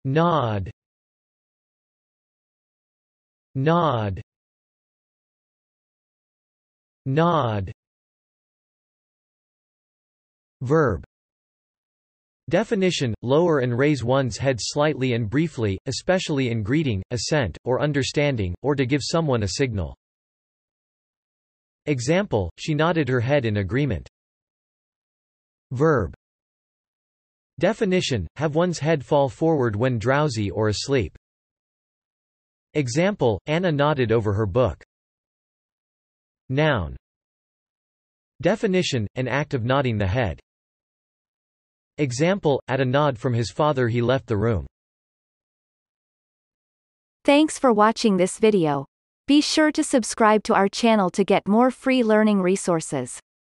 nod, nod, nod. Verb. Definition: lower and raise one's head slightly and briefly, especially in greeting, assent, or understanding, or to give someone a signal. Example: she nodded her head in agreement. Verb. Definition: have one's head fall forward when drowsy or asleep. Example: Anna nodded over her book. Noun. Definition: an act of nodding the head. Example: at a nod from his father he left the room. Thanks for watching this video. Be sure to subscribe to our channel to get more free learning resources.